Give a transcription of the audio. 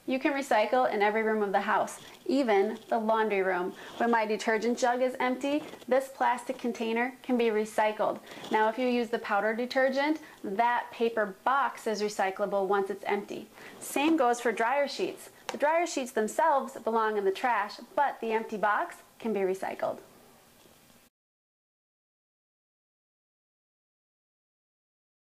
You can recycle in every room of the house, even the laundry room. When my detergent jug is empty, this plastic container can be recycled. Now if you use the powder detergent, that paper box is recyclable once it's empty. Same goes for dryer sheets. The dryer sheets themselves belong in the trash, but the empty box can be recycled.